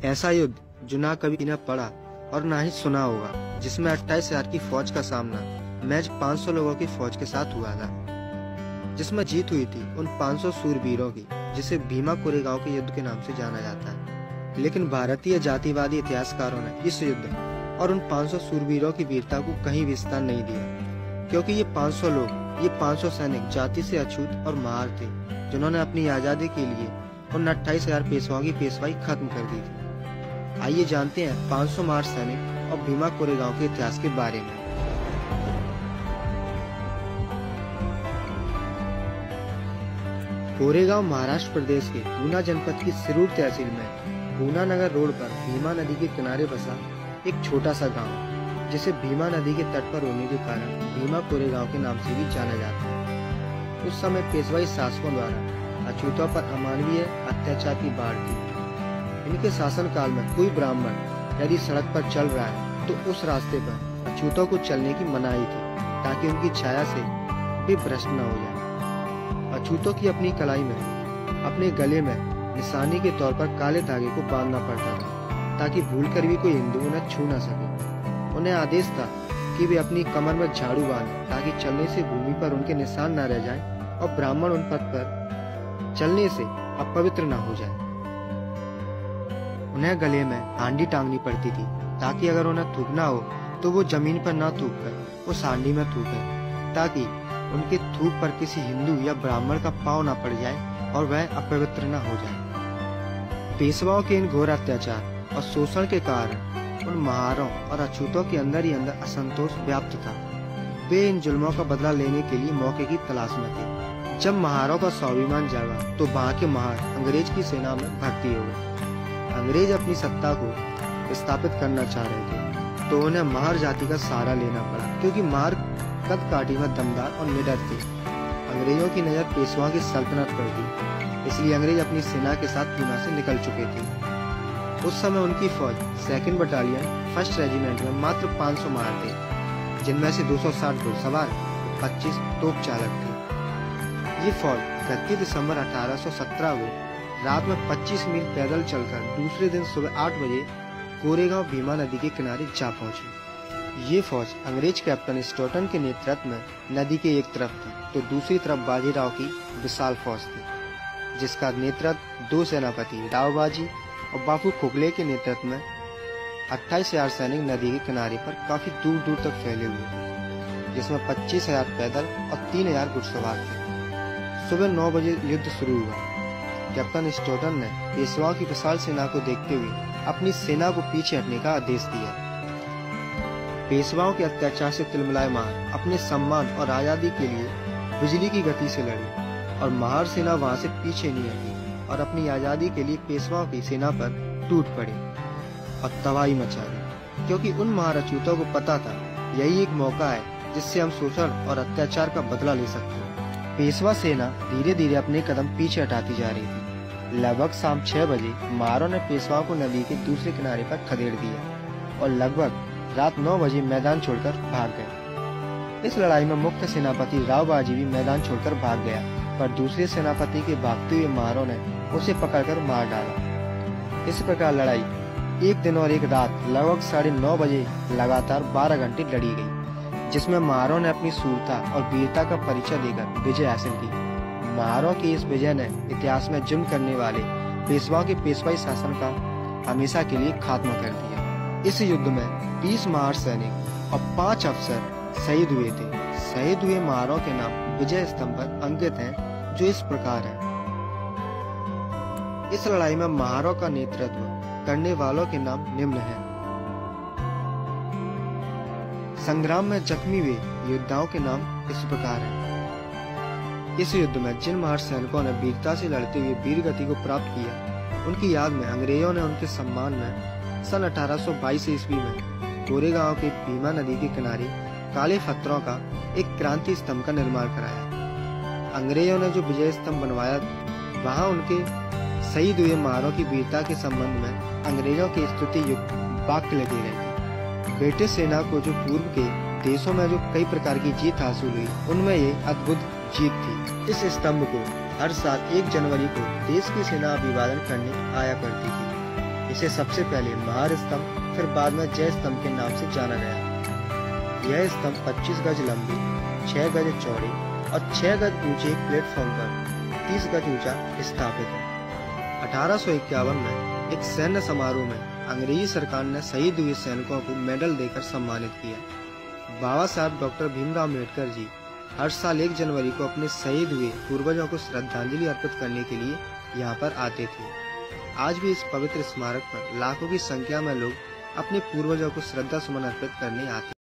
ऐसा युद्ध जो ना कभी न पढ़ा और ना ही सुना होगा, जिसमें 28,000 की फौज का सामना महज 500 लोगों की फौज के साथ हुआ था, जिसमें जीत हुई थी उन 500 सूरवीरों की, जिसे भीमा कोरेगांव के युद्ध के नाम से जाना जाता है। लेकिन भारतीय जातिवादी इतिहासकारों ने इस युद्ध और उन 500 सूरवीरों की वीरता को कहीं भी स्थान नहीं दिया, क्योंकि ये 500 लोग, ये 500 सैनिक जाति से अछूत और महार थे, जिन्होंने अपनी आजादी के लिए उन 28,000 पेशवाओं की पेशवाई खत्म कर दी थी। आइए जानते हैं 500 महार सैनिक और भीमा कोरेगांव के इतिहास के बारे में। कोरेगांव महाराष्ट्र प्रदेश के पूना जनपद की सिरूर तहसील में पूना नगर रोड पर भीमा नदी के किनारे बसा एक छोटा सा गांव, जिसे भीमा नदी के तट पर होने के कारण भीमा कोरेगांव के नाम से भी जाना जाता है। उस समय पेशवाई शासकों द्वारा अछूतों पर अमानवीय अत्याचार की बाढ़ थी। इनके शासन काल में कोई ब्राह्मण यदि सड़क पर चल रहा है तो उस रास्ते पर अछूतों को चलने की मनाही थी, ताकि उनकी छाया से भी भ्रष्ट न हो जाए। अछूतों की अपनी कलाई में, अपने गले में निशानी के तौर पर काले धागे को बांधना पड़ता था, ताकि भूलकर भी कोई हिंदू उन्हें छू न सके। उन्हें आदेश था कि वे अपनी कमर में झाड़ू बांधें, ताकि चलने से भूमि पर उनके निशान न रह जाएं और ब्राह्मण उन पथ पर चलने से अपवित्र न हो जाए। उन्हें गले में हांडी टांगनी पड़ती थी, ताकि अगर उन्हें थूकना हो तो वो जमीन पर न थूककर उस हांडी में थूकें, ताकि उनके थूक पर किसी हिंदू या ब्राह्मण का पांव न पड़ जाए और वह अपवित्र न हो जाए। पेशवाओं के इन घोर अत्याचार और शोषण के कारण उन महारों और अछूतों के अंदर ही अंदर असंतोष व्याप्त था। वे इन जुल्मों का बदला लेने के लिए मौके की तलाश में थे। जब महारों का स्वाभिमान जागा तो वहां के महार अंग्रेज की सेना में भर्ती हो गए। अंग्रेज अपनी सत्ता को स्थापित करना चाह रहे थे, तो उन्हें महार जाति का सहारा लेना पड़ा, क्योंकि महार कद काठी में दमदार और निडर थे। अंग्रेजों की नजर पेशवा की सल्तनत पर थी, इसलिए अंग्रेज अपनी सेना के साथ पूना से निकल चुके थे। उस समय उनकी फौज 2nd बटालियन 1st रेजिमेंट में मात्र 500 महार थे, जिनमें से 260 घुड़सवार, 25 तोप चालक थे। ये फौज 31 दिसंबर 1817 को रात में 25 मील पैदल चलकर दूसरे दिन सुबह 8 बजे कोरेगांव भीमा नदी के किनारे जा पहुंची। ये फौज अंग्रेज कैप्टन स्टोटन के नेतृत्व में नदी के एक तरफ थी, तो दूसरी तरफ बाजीराव की विशाल फौज थी, जिसका नेतृत्व 2 सेनापति राव बाजी और बापू खोखले के नेतृत्व में 28,000 सैनिक नदी के किनारे पर काफी दूर दूर तक फैले हुए थे, जिसमें 25,000 पैदल और 3,000 घुड़सवार थे। सुबह 9 बजे युद्ध शुरू हुआ। कैप्टन स्टोटन ने पेशवाओं की विशाल सेना को देखते हुए अपनी सेना को पीछे हटने का आदेश दिया। पेशवाओं के अत्याचार से तिलमिलाए महार अपने सम्मान और आजादी के लिए बिजली की गति से लड़ी, और महार सेना वहां से पीछे नहीं हटी और अपनी आजादी के लिए पेशवाओं की सेना पर टूट पड़ी और तबाही मचा दी, क्योंकि उन महार अछूतों को पता था यही एक मौका है जिससे हम शोषण और अत्याचार का बदला ले सकते हैं। पेशवा सेना धीरे धीरे अपने कदम पीछे हटाती जा रही थी। लगभग शाम 6 बजे महारों ने पेशवाओं को नदी के दूसरे किनारे पर खदेड़ दिया और लगभग रात 9 बजे मैदान छोड़कर भाग गए। इस लड़ाई में मुख्य सेनापति राव बाजी भी मैदान छोड़कर भाग गया, पर दूसरे सेनापति के भागते हुए महारों ने उसे पकड़कर मार डाला। इस प्रकार लड़ाई 1 दिन और 1 रात लगभग 9:30 बजे लगातार 12 घंटे लड़ी गई, जिसमें महारों ने अपनी शूरता और वीरता का परिचय देकर विजय हासिल की। महारों की इस विजय ने इतिहास में जुल्म करने वाले पेशवाओं के पेशवाई शासन का हमेशा के लिए खात्मा कर दिया। इस युद्ध में 20 महार सैनिक और 5 अफसर शहीद हुए थे। शहीद हुए महारों के नाम विजय स्तंभ पर अंकित हैं, जो इस प्रकार हैं। इस लड़ाई में महारों का नेतृत्व करने वालों के नाम निम्न हैं। संग्राम में जख्मी हुए योद्धाओं के नाम इस प्रकार हैं। इस युद्ध में जिन महार सैनिकों ने वीरता से लड़ते हुए वीर गति को प्राप्त किया, उनकी याद में अंग्रेजों ने उनके सम्मान में सन 1822 ईस्वी में कोरेगांव के भीमा नदी के किनारे काले पत्थरों का एक क्रांति स्तंभ का निर्माण कराया। अंग्रेजों ने जो विजय स्तंभ बनवाया, वहां उनके शहीद हुए महारों की वीरता के संबंध में अंग्रेजों के स्तुति युक्त वाक्य लगे गए। ब्रिटिश सेना को जो पूर्व के देशों में जो कई प्रकार की जीत हासिल हुई, उनमें ये अद्भुत जीत थी। इस स्तंभ को हर साल 1 जनवरी को देश की सेना अभिवादन करने आया करती थी। इसे सबसे पहले महार स्तंभ फिर बाद में जय स्तंभ के नाम से जाना गया। यह स्तंभ 25 गज लंबे, 6 गज चौड़े और 6 गज ऊंचे प्लेटफॉर्म पर 30 गज ऊंचा स्থাपित है। 1851 में एक सैन्य समारोह में अंग्रेजी सरकार ने शहीद हुए सैनिकों को मेडल देकर सम्मानित किया। बाबा साहब डॉक्टर भीमराव अम्बेडकर जी हर साल 1 जनवरी को अपने शहीद हुए पूर्वजों को श्रद्धांजलि अर्पित करने के लिए यहाँ पर आते थे। आज भी इस पवित्र स्मारक पर लाखों की संख्या में लोग अपने पूर्वजों को श्रद्धा सुमन अर्पित करने आते हैं।